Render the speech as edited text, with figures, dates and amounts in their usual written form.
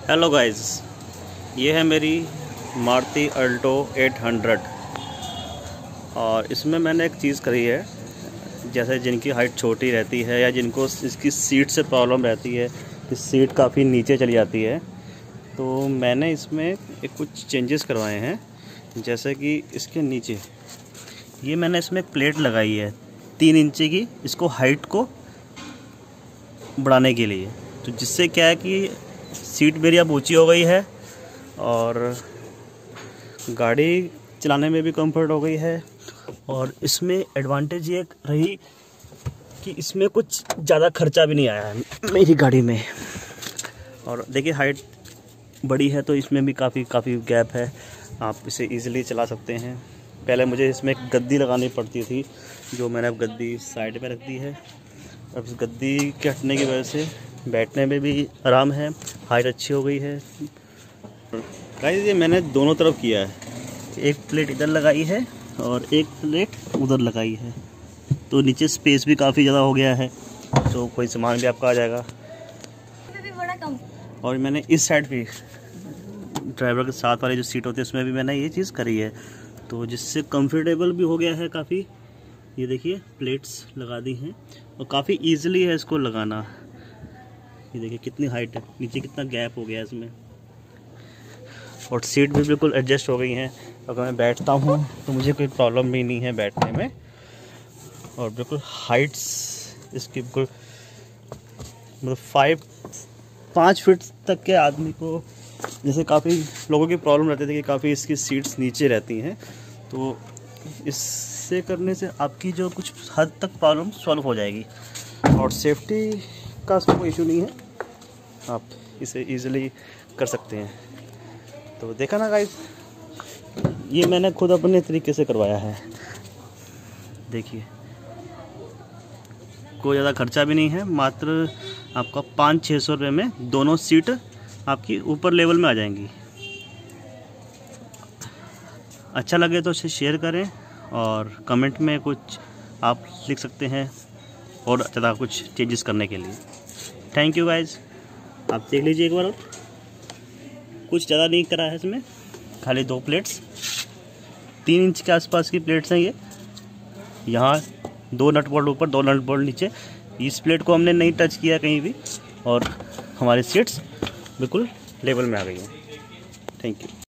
Hello guys, ये है मेरी मारुति अल्टो 800 और इसमें मैंने एक चीज़ करी है। जैसे जिनकी हाइट छोटी रहती है या जिनको इसकी सीट से प्रॉब्लम रहती है कि सीट काफ़ी नीचे चली जाती है, तो मैंने इसमें एक कुछ चेंजेस करवाए हैं। जैसे कि इसके नीचे ये मैंने इसमें एक प्लेट लगाई है 3 इंची की, इसको हाइट को बढ़ाने के लिए। तो जिससे क्या है कि सीट मेरी अब ऊंची हो गई है और गाड़ी चलाने में भी कंफर्ट हो गई है। और इसमें एडवांटेज ये रही कि इसमें कुछ ज़्यादा खर्चा भी नहीं आया है मेरी गाड़ी में। और देखिए हाइट बड़ी है तो इसमें भी काफ़ी गैप है, आप इसे इजीली चला सकते हैं। पहले मुझे इसमें एक गद्दी लगानी पड़ती थी, जो मैंने अब गद्दी साइड पे रख दी है। अब इस गद्दी के हटने की वजह से बैठने में भी आराम है, हाइट अच्छी हो गई है। गाइस, ये मैंने दोनों तरफ किया है, एक प्लेट इधर लगाई है और एक प्लेट उधर लगाई है, तो नीचे स्पेस भी काफ़ी ज़्यादा हो गया है, तो कोई सामान भी आपका आ जाएगा। और मैंने इस साइड भी ड्राइवर के साथ वाली जो सीट होती है उसमें भी मैंने ये चीज़ करी है, तो जिससे कंफर्टेबल भी हो गया है काफ़ी। ये देखिए प्लेट्स लगा दी हैं और काफ़ी ईजिली है इसको लगाना। ये देखिए कितनी हाइट है, नीचे कितना गैप हो गया है इसमें। और सीट भी बिल्कुल एडजस्ट हो गई हैं। अगर मैं बैठता हूँ तो मुझे कोई प्रॉब्लम भी नहीं है बैठने में। और बिल्कुल हाइट्स इसकी बिल्कुल मतलब 5 फीट तक के आदमी को, जैसे काफ़ी लोगों की प्रॉब्लम रहती थी कि काफ़ी इसकी सीट्स नीचे रहती हैं, तो इससे करने से आपकी जो कुछ हद तक प्रॉब्लम सॉल्व हो जाएगी। और सेफ्टी का कोई इशू नहीं है, आप इसे इजीली कर सकते हैं। तो देखा ना गाइस, ये मैंने खुद अपने तरीके से करवाया है। देखिए कोई ज़्यादा खर्चा भी नहीं है, मात्र आपका 500-600 रुपये में दोनों सीट आपकी ऊपर लेवल में आ जाएंगी। अच्छा लगे तो इसे शेयर करें और कमेंट में कुछ आप लिख सकते हैं और ज़्यादा कुछ चेंजेस करने के लिए। थैंक यू गाइज, आप देख लीजिए एक बार। और कुछ ज़्यादा नहीं करा है इसमें, खाली 2 प्लेट्स 3 इंच के आसपास की प्लेट्स हैं ये। यहाँ 2 नट बोल्ट ऊपर, 2 नट बोल्ट नीचे। इस प्लेट को हमने नहीं टच किया कहीं भी और हमारी सीट्स बिल्कुल लेवल में आ गई हैं। Thank you.